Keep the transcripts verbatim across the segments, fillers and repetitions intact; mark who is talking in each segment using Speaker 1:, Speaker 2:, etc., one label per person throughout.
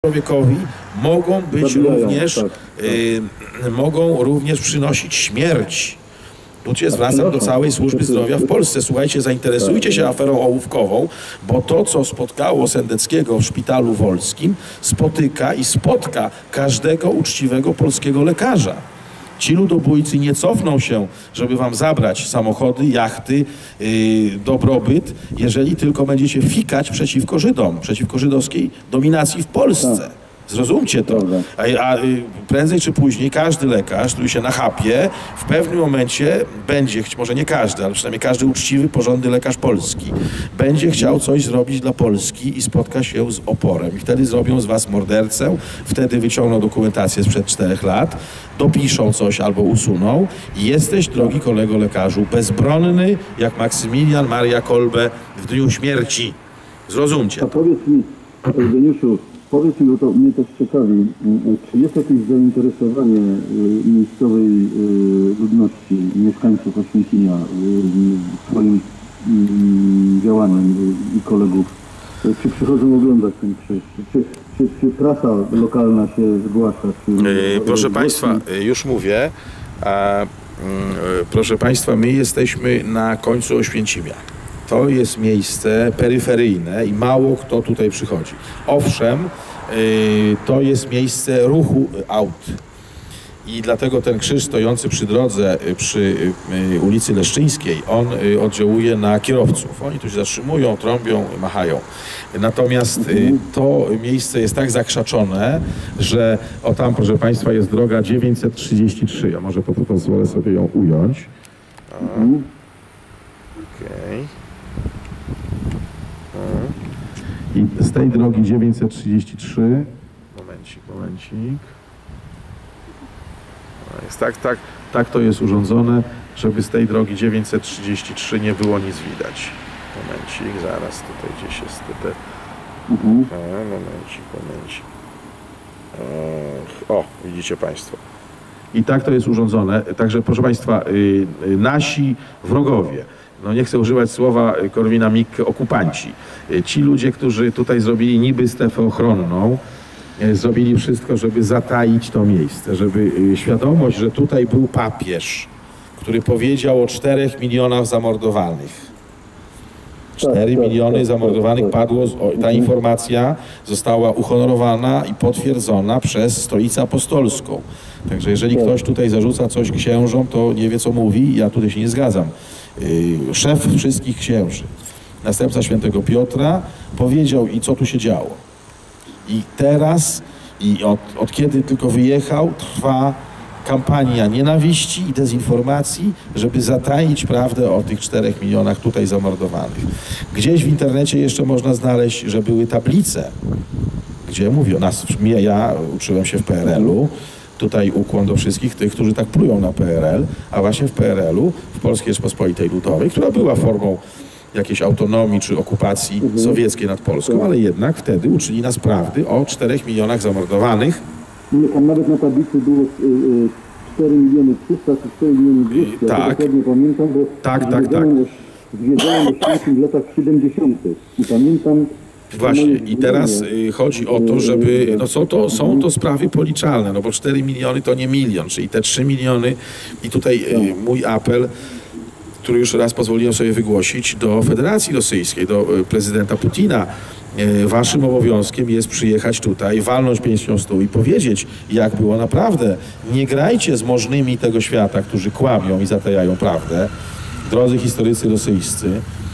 Speaker 1: człowiekowi mogą być
Speaker 2: Zabijają,
Speaker 1: również,
Speaker 2: tak, tak.
Speaker 1: Y, mogą również przynosić śmierć. Tu się zwracam do całej służby zdrowia w Polsce. Słuchajcie, zainteresujcie się aferą ołówkową, bo to, co spotkało Sendeckiego w szpitalu wolskim, spotyka i spotka każdego uczciwego polskiego lekarza. Ci ludobójcy nie cofną się, żeby wam zabrać samochody, jachty, yy, dobrobyt, jeżeli tylko będziecie fikać przeciwko Żydom, przeciwko żydowskiej dominacji w Polsce. Zrozumcie to. A, a prędzej czy później każdy lekarz, który się nachapie, w pewnym momencie będzie, może nie każdy, ale przynajmniej każdy uczciwy, porządny lekarz polski, będzie chciał coś zrobić dla Polski i spotka się z oporem. I wtedy zrobią z was mordercę, wtedy wyciągną dokumentację sprzed czterech lat, dopiszą coś albo usuną i jesteś, drogi kolego lekarzu, bezbronny jak Maksymilian Maria Kolbe w dniu śmierci. Zrozumcie.
Speaker 2: A powiedz mi, Eugeniuszu, powiedz mi, bo to mnie też ciekawi, czy jest jakieś zainteresowanie miejscowej ludności, mieszkańców Oświęcimia swoim działaniem i kolegów? Czy przychodzą oglądać ten krzyż? Czy, czy, czy prasa lokalna się zgłasza? Czy,
Speaker 1: yy, proszę Państwa, już mówię, a, yy, proszę Państwa, my jesteśmy na końcu Oświęcimia. To jest miejsce peryferyjne i mało kto tutaj przychodzi. Owszem, yy, to jest miejsce ruchu aut. I dlatego ten krzyż stojący przy drodze, przy y, ulicy Leszczyńskiej, on y, oddziałuje na kierowców. Oni tu się zatrzymują, trąbią, machają. Natomiast y, to miejsce jest tak zakrzaczone, że o tam, proszę Państwa, jest droga dziewięćset trzydzieści trzy. Ja może po, pozwolę sobie ją ująć. Okej. Okay. I z tej drogi dziewięćset trzydzieści trzy... Momencik, momencik. Jest tak, tak, tak to jest urządzone, żeby z tej drogi dziewięćset trzydzieści trzy nie było nic widać. Momencik, zaraz tutaj gdzieś jest te... Mhm. A, momencik, momencik. O, widzicie Państwo. I tak to jest urządzone. Także proszę Państwa, y, y, nasi wrogowie, no nie chcę używać słowa Korwina-Mikke, okupanci. Y, ci ludzie, którzy tutaj zrobili niby strefę ochronną, zrobili wszystko, żeby zataić to miejsce, żeby świadomość, że tutaj był papież, który powiedział o czterech milionach zamordowanych. Cztery miliony zamordowanych padło, ta informacja została uhonorowana i potwierdzona przez Stolicę Apostolską. Także jeżeli ktoś tutaj zarzuca coś księżom, to nie wie, co mówi, ja tutaj się nie zgadzam. Szef wszystkich księży, następca świętego Piotra, powiedział, i co tu się działo. I teraz, i od, od kiedy tylko wyjechał, trwa kampania nienawiści i dezinformacji, żeby zataić prawdę o tych czterech milionach tutaj zamordowanych. Gdzieś w internecie jeszcze można znaleźć, że były tablice, gdzie mówią, nas, ja uczyłem się w P R L-u, tutaj ukłon do wszystkich tych, którzy tak plują na P R L, a właśnie w P R L-u, w Polskiej Rzeczpospolitej Ludowej, która była formą jakiejś autonomii czy okupacji mhm. sowieckiej nad Polską, ale jednak wtedy uczyli nas prawdy o czterech milionach zamordowanych.
Speaker 2: Nie, tam nawet na tablicy było cztery miliony trzysta czy cztery miliony dwieście.
Speaker 1: Tak.
Speaker 2: Ja dokładnie pamiętam, bo
Speaker 1: tak, tak, tak.
Speaker 2: zwiedzałem Oświęcim w latach siedemdziesiątych i pamiętam.
Speaker 1: Właśnie i teraz y, chodzi o to, żeby, no są to, są to sprawy policzalne, no bo cztery miliony to nie milion, czyli te trzy miliony i tutaj y, mój apel, który już raz pozwoliłem sobie wygłosić, do Federacji Rosyjskiej, do prezydenta Putina. Waszym obowiązkiem jest przyjechać tutaj, walnąć pięścią w stół i powiedzieć, jak było naprawdę. Nie grajcie z możnymi tego świata, którzy kłamią i zatajają prawdę. Drodzy historycy rosyjscy,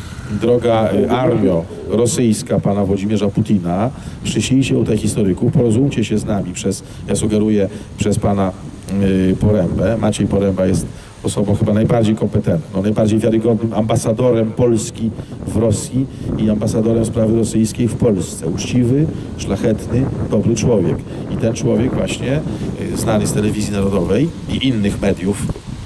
Speaker 1: droga armio rosyjska pana Włodzimierza Putina, przyślijcie u tych historyków, porozumcie się z nami przez, ja sugeruję, przez pana y, Porębę. Maciej Poręba jest osobą chyba najbardziej kompetentną, najbardziej wiarygodnym ambasadorem Polski w Rosji i ambasadorem sprawy rosyjskiej w Polsce. Uczciwy, szlachetny, dobry człowiek. I ten człowiek właśnie, znany z telewizji narodowej i innych mediów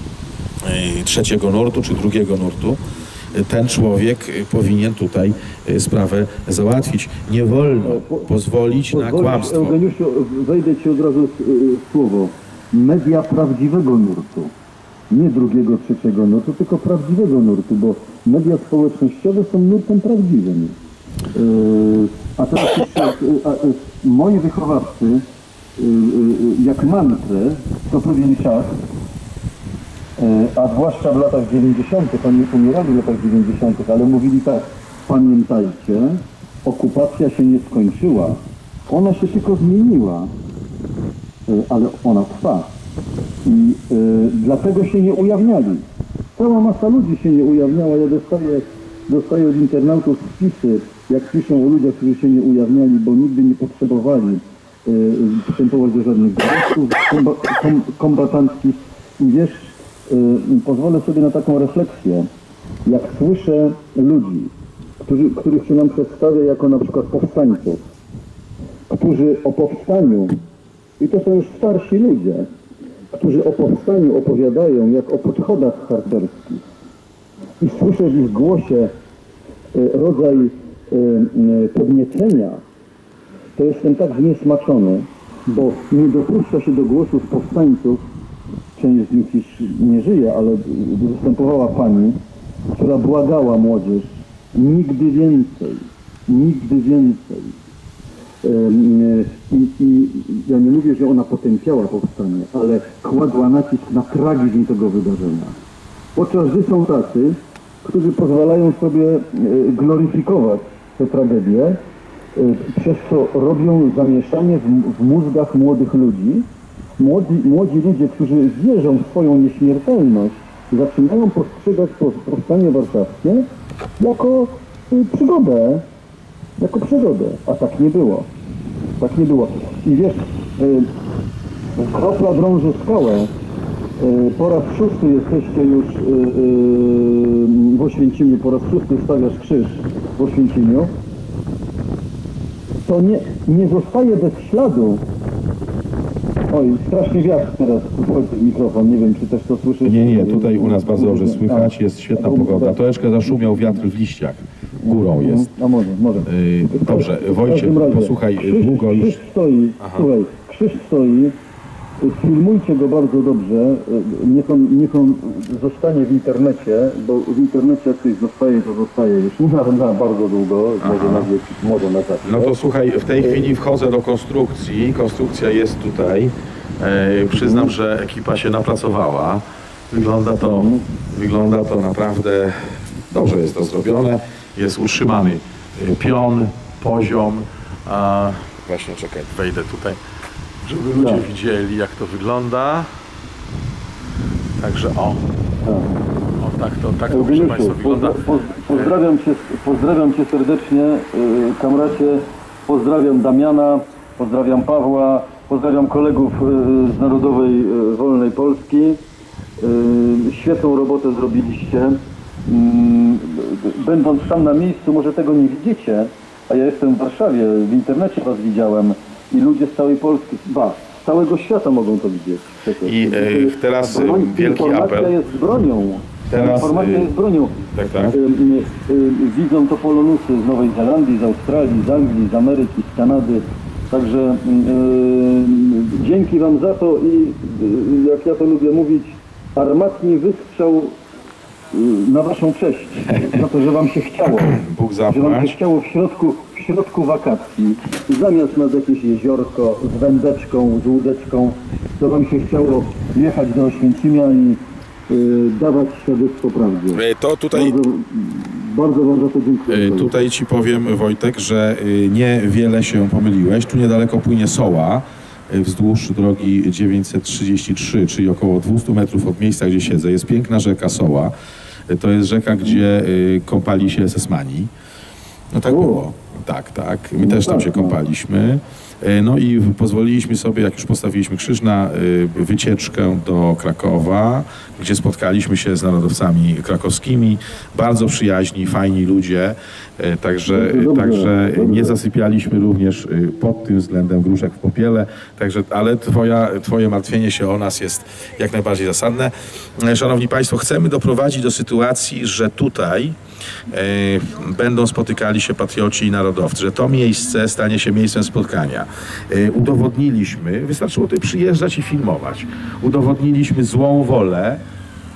Speaker 1: trzeciego nurtu czy drugiego nurtu, ten człowiek powinien tutaj sprawę załatwić. Nie wolno pozwolić na kłamstwo.
Speaker 2: Eugeniuszu, wejdę ci od razu w słowo. Media prawdziwego nurtu. Nie drugiego, trzeciego nurtu, tylko prawdziwego nurtu, bo media społecznościowe są nurtem prawdziwym. Yy, a teraz jeszcze, a, moi wychowawcy y, y, jak mantrę co pewien czas, y, a zwłaszcza w latach dziewięćdziesiątych, oni umierali w latach dziewięćdziesiątych, ale mówili tak, pamiętajcie, okupacja się nie skończyła, ona się tylko zmieniła, y, ale ona trwa. I y, dlatego się nie ujawniali. Cała masa ludzi się nie ujawniała. Ja dostaję, dostaję od internautów wpisy, jak piszą o ludziach, którzy się nie ujawniali, bo nigdy nie potrzebowali y, wstępować do żadnych gestów komba, kom, kombatanckich. I wiesz, y, pozwolę sobie na taką refleksję. Jak słyszę ludzi, którzy, których się nam przedstawia jako na przykład powstańców, którzy o powstaniu, i to są już starsi ludzie, którzy o powstaniu opowiadają jak o podchodach harcerskich, i słyszę w ich głosie y, rodzaj y, y, podniecenia, to jestem tak zniesmaczony, bo nie dopuszcza się do głosów powstańców, część z nich już nie żyje, ale występowała pani, która błagała młodzież, nigdy więcej, nigdy więcej. I, i ja nie mówię, że ona potępiała powstanie, ale kładła nacisk na tragizm tego wydarzenia. Podczas gdy są tacy, którzy pozwalają sobie gloryfikować tę tragedię, przez co robią zamieszanie w, w mózgach młodych ludzi. Młodzi, młodzi ludzie, którzy wierzą w swoją nieśmiertelność, zaczynają postrzegać powstanie warszawskie jako przygodę. Jako przygodę, a tak nie było. Tak nie było. I wiesz, y, kropla drąży skałę. Y, po raz szósty jesteście już y, y, w Oświęcimiu, po raz szósty stawiasz krzyż w Oświęcimiu. To nie, nie zostaje bez śladu. Oj, strasznie wiatr teraz wchodzi w mikrofon, nie wiem, czy też to słyszysz.
Speaker 1: Nie, nie, tutaj u nas bardzo dobrze słychać, jest świetna pogoda. Troszeczkę zaszumiał wiatr w liściach. Górą jest.
Speaker 2: A może, może.
Speaker 1: Yy, dobrze, Wojciech, posłuchaj,
Speaker 2: krzyż,
Speaker 1: długo już...
Speaker 2: Krzyż stoi,
Speaker 1: Aha.
Speaker 2: słuchaj, krzyż stoi, filmujcie go bardzo dobrze, niech on, niech on zostanie w internecie, bo w internecie jak coś zostaje, to zostaje już na, na bardzo długo, może na wieki, może na tak.
Speaker 1: No to słuchaj, w tej chwili wchodzę do konstrukcji, konstrukcja jest tutaj. E, przyznam, że ekipa się napracowała. Wygląda to, wygląda to naprawdę dobrze, jest to zrobione. Jest utrzymany pion, poziom. A właśnie, czekaj, wejdę tutaj, żeby ludzie
Speaker 2: tak.
Speaker 1: widzieli, jak to wygląda. Także o, o tak to, tak to proszę Państwa wygląda.
Speaker 2: Pozdrawiam cię, pozdrawiam cię serdecznie, kamracie, pozdrawiam Damiana, pozdrawiam Pawła, pozdrawiam kolegów z Narodowej Wolnej Polski. Świetną robotę zrobiliście. Będąc tam na miejscu, może tego nie widzicie, a ja jestem w Warszawie, w internecie was widziałem i ludzie z całej Polski, ba, z całego świata mogą to widzieć. Przecież.
Speaker 1: I e, teraz broń, wielki
Speaker 2: informacja
Speaker 1: apel.
Speaker 2: jest bronią.
Speaker 1: Teraz,
Speaker 2: informacja jest bronią.
Speaker 1: Tak, tak.
Speaker 2: Y, y, y, widzą to polonusy z Nowej Zelandii, z Australii, z Anglii, z Ameryki, z Kanady. Także y, dzięki wam za to i y, jak ja to lubię mówić, armatni wystrzał na waszą cześć, za to, że wam się chciało,
Speaker 1: Bóg
Speaker 2: że wam się
Speaker 1: zapłać.
Speaker 2: chciało w środku, w środku wakacji, zamiast nad jakieś jeziorko z wędeczką, z łódeczką, to wam się chciało jechać do Oświęcimia i y, dawać świadectwo prawdy.
Speaker 1: E, To tutaj...
Speaker 2: Bardzo, bardzo wam za to dziękuję.
Speaker 1: Y, Tutaj ci powiem, Wojtek, że y, niewiele się pomyliłeś. Tu niedaleko płynie Soła y, wzdłuż drogi dziewięćset trzydzieści trzy, czyli około dwieście metrów od miejsca, gdzie siedzę. Jest piękna rzeka Soła. Y, To jest rzeka, gdzie y, kąpali się esesmani. No tak
Speaker 2: O.
Speaker 1: było. Tak, tak. My
Speaker 2: No
Speaker 1: też tam
Speaker 2: tak,
Speaker 1: się
Speaker 2: no.
Speaker 1: kąpaliśmy. Y, No i pozwoliliśmy sobie, jak już postawiliśmy krzyż, na y, wycieczkę do Krakowa, gdzie spotkaliśmy się z narodowcami krakowskimi. Bardzo przyjaźni, fajni ludzie. Y, Także,
Speaker 2: Dobrze,
Speaker 1: także
Speaker 2: dobrze.
Speaker 1: nie zasypialiśmy również y, pod tym względem gruszek w popiele. Także, ale twoja, twoje martwienie się o nas jest jak najbardziej zasadne. E, Szanowni Państwo, chcemy doprowadzić do sytuacji, że tutaj e, będą spotykali się patrioci i narodowcy, że to miejsce stanie się miejscem spotkania. E, udowodniliśmy, wystarczyło tutaj przyjeżdżać i filmować, udowodniliśmy złą wolę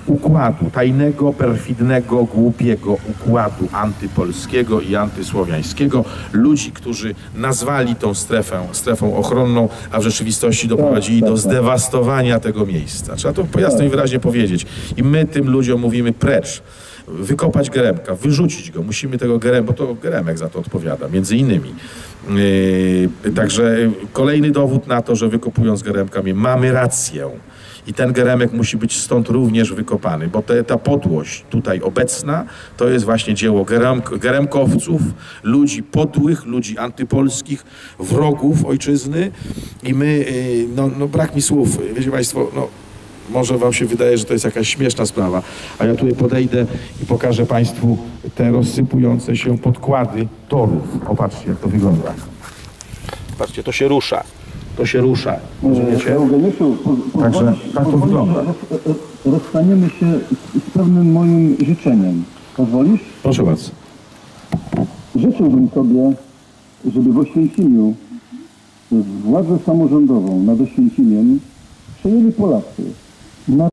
Speaker 1: układu, tajnego, perfidnego, głupiego układu antypolskiego i antysłowiańskiego. Ludzi, którzy nazwali tą strefę strefą ochronną, a w rzeczywistości doprowadzili
Speaker 2: tak,
Speaker 1: do
Speaker 2: tak.
Speaker 1: zdewastowania tego miejsca. Trzeba to jasno i wyraźnie powiedzieć. I my tym ludziom mówimy precz. Wykopać Geremka, wyrzucić go. Musimy tego Geremka, bo to Geremek za to odpowiada, między innymi. Yy, także kolejny dowód na to, że wykopując Geremka mamy rację. I ten Geremek musi być stąd również wykopany, bo te, ta podłość tutaj obecna to jest właśnie dzieło Geremk, Geremkowców, ludzi podłych, ludzi antypolskich, wrogów ojczyzny i my, yy, no, no brak mi słów, wiecie Państwo, no może wam się wydaje, że to jest jakaś śmieszna sprawa, a ja tutaj podejdę i pokażę Państwu te rozsypujące się podkłady torów. Popatrzcie, jak to wygląda. Patrzcie, to się rusza. To się rusza. Rozumiecie?
Speaker 2: Eugeniuszu, po,
Speaker 1: Także
Speaker 2: pozwolisz-
Speaker 1: tak to
Speaker 2: pozwolisz,
Speaker 1: wygląda.
Speaker 2: że roz, rozstaniemy się z, z pewnym moim życzeniem. Pozwolisz?
Speaker 1: Proszę bardzo.
Speaker 2: Życzyłbym sobie, żeby w Oświęcimiu władzę samorządową nad Oświęcimiem przejęli Polacy. Na